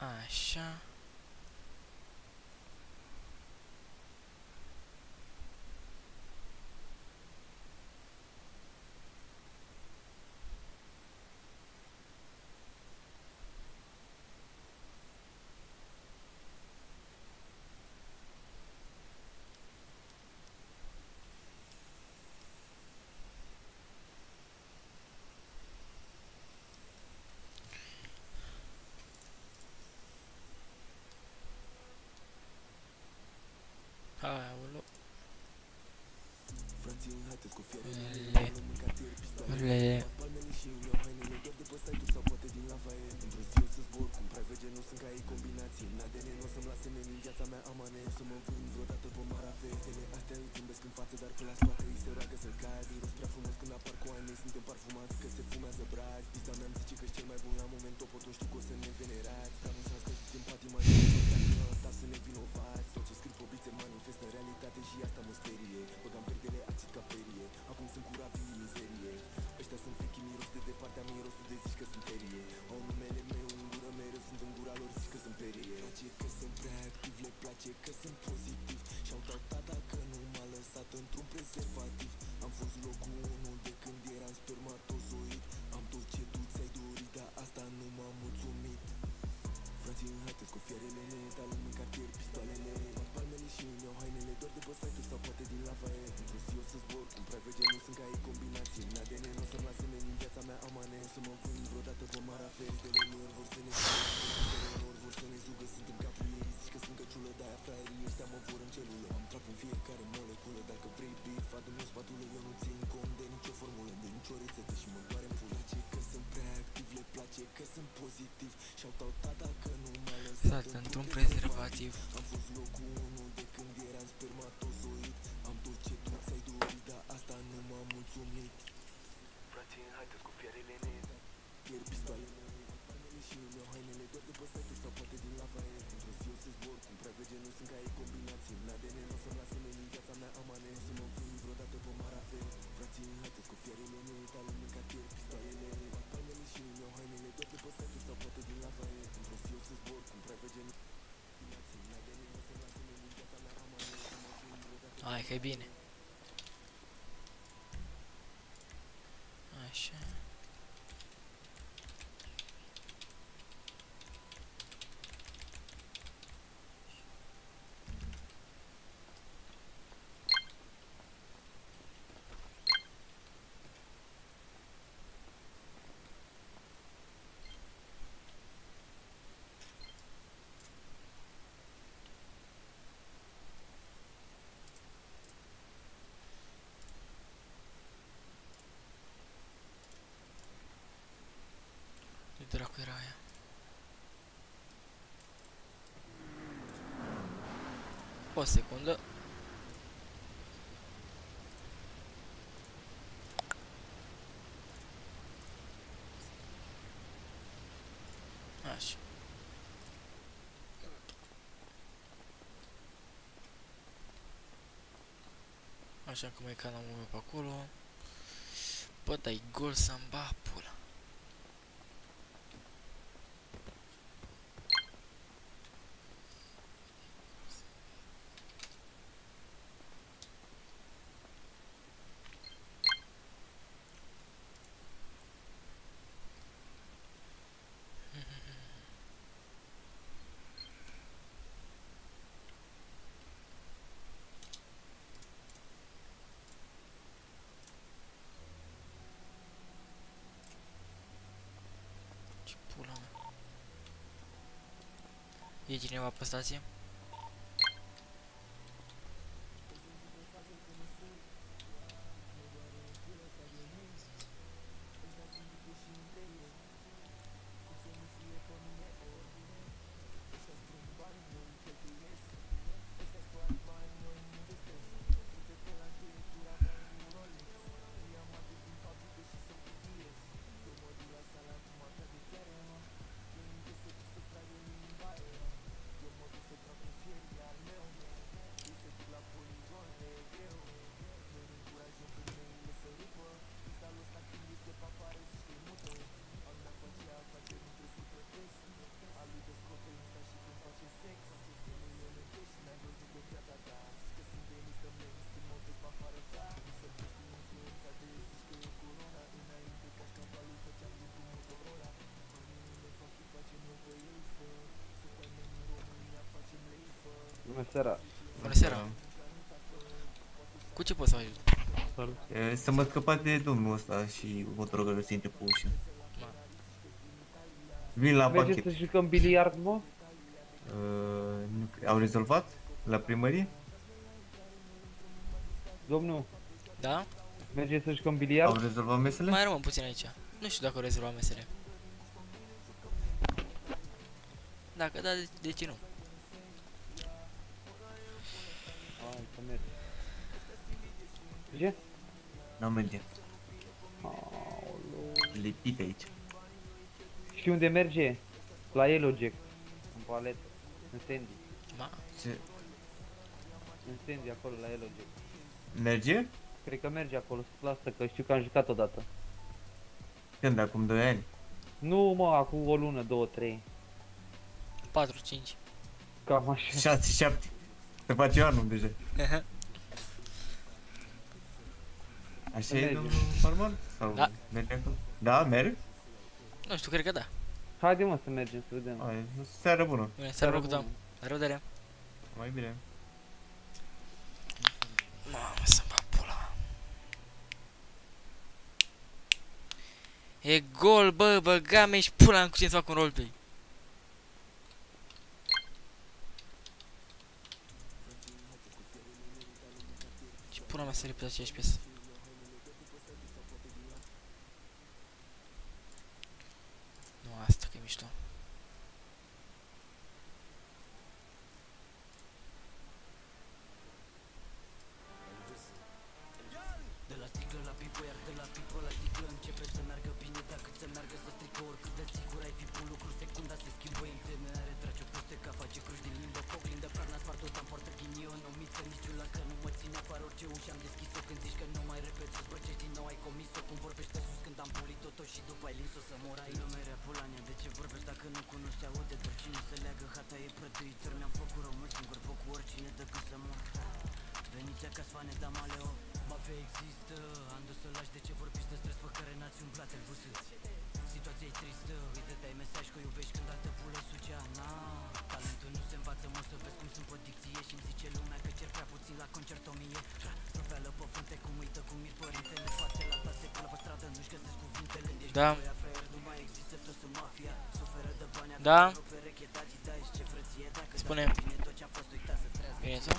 Așa. Aoleu. Le. Exact, într-un prezervativ. Hai că e bine. Așa. De dracu era aia. O secundă. Așa. Așa că mai canalul meu pe acolo. Bă, dai gol să-mi bag pula. Ce pula mea. E cineva pe stație? Bună seara. Bună seara. Cu ce pot să vă ajut? Să mă scăpați de domnul ăsta și vă rog să intre pe ușă. Vin la Mergeți pachet. să jucăm biliard, mă? Au rezolvat la primărie? Domnul, Da? mergeți să jucăm Au biliard? rezolvat mesele? Mai rămân puțin aici. Nu știu dacă o rezolva mesele. Dacă da, de ce nu? Hai să mergem. Ce? Nu merge. Aoleu. Lipit aici. Știi unde merge? La Yellowjack. În paletă. În Sandy. Ma, Ce? În Sandy, acolo, la Yellowjack. Merge? Cred că merge acolo, lasă că știu că am jucat odată. Când? Acum 2 ani? Nu, mă, acum o lună, 2, 3. 4, 5. Cam așa. 6, 7. Se face anul deja. Așa e, Merge. domnul Farmar? Sau Da. merge acolo? Da, merg? Nu știu, cred că da. Haide, mă, să mergem, să vedem. Hai, seară bună. Bine, seara Seara plăcută. bună. La revedere. Mai bine. Mamă, să-mi fac pula. E gol, bă, băga-mi și pula cu cine să fac un roleplay. Ce pula mea să repet aceeași piesă. Nu asta, că e mișto. De la sticlă la pipă, iar de la pipă la sticlă începe să meargă bine, dacă să meargă să strică oricât de sigur ai fi un lucru, secunda se schimbă intemere, trage peste ca face cruci din limbă, coclin de prag, n-a spart-o, dar poartă ghinion, o miță, niciun la că nu mă ține afară, orice ușă am deschis-o, când zici că nu mai repeți, să zbărcești din nou, ai comis-o, cum vorbești pe sus când am pulit-o tot și după ai lins-o să mor ai lumerea pulania, de ce vorbești dacă nu cunoști, aude, doar cine se leagă, hata e prăduitor, mi-am făcut rău mult singur, fă cu oricine decât să mor. Veniți acasă, fane, da maleo. Mafia există, am dus să lași, de ce vorbiți de stres pe care n-ați umblat el văzut. Situația e tristă, uite dai mesaj că iubești când altă pulă sucea. Na, talentul nu se învață, mă, să vezi cum sunt pe dicție și-mi zice lumea că cer prea puțin la concertomie. Propeală pe frunte cum uită cum mir părintele, face la ta se pulă pe stradă, nu-și găsesc cuvintele. Ești Da. băia fraier, nu mai există, toți sunt mafia. Suferă de bani, Da. pe pereche, dați, dai, ce frăție, dacă Spune. dați bine tot ce-a fost uitat să trească. Bine, sau?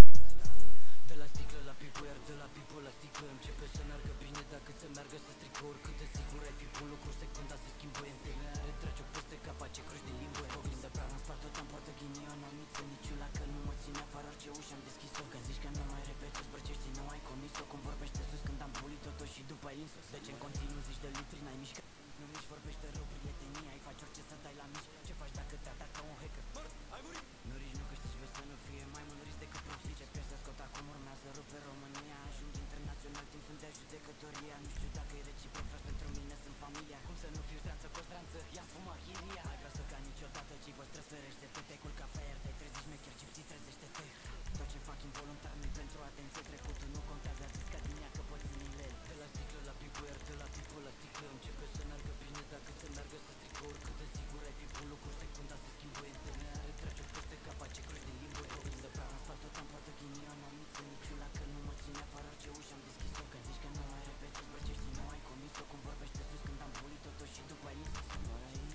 De la sticlă la pipă, iar de la pipă la sticlă începe să meargă bine, dacă să meargă să strică oricât de sigur ai fi un lucru, secunda se schimbă în temere, trece peste ca face cruci din limbă, covin de prag, în spate am poartă ghinion, am miță, niciun la că nu mă ține afară, orice ușă am deschis-o, când zici că nu mai repeți, îți zbărcești, nu ai comis-o, cum vorbește sus când am pulit-o tot și după ai lins-o, de ce în continuu zici de litri, n-ai mișcat, nu mici, vorbește rău, prietenie, ai face orice să dai la mici, ce faci dacă te atacă un hacker? Nu rici, nu câștigi, vezi să nu fie mai mult risc decât profit. Ce pierd să scot acum urmează rupe România. Ajungi internațional, timp sunt de judecătoria. Nu știu dacă e reciproc, frate, pentru mine sunt familia. Cum să nu fiu stranță cu stranță, ia fuma chiria. Ai vrea să ca niciodată, ci vă străsărește-te. Te culca fraier, te trezi șmecher, cipții, trezește-te. Tot ce fac involuntar nu-i pentru atenție. Trecutul nu contează, atât ca din ea căpățânile. De la sticlă la pipă, iar de la pipă la sticlă începe să meargă bine, dacă să meargă să strică oricât de sigur ai fi un lucru, secunda se schimbă în temere, trece peste ca face cruci din limbă, covin de prag, în spate am poartă ghinion, am miță, niciun la că nu mă ține afară, orice ușă am deschis-o, când zici că nu mai repeți, îți zbărcești, nu ai comis-o, cum vorbește sus când am pulit-o tot și după ai lins-o, să mor aici.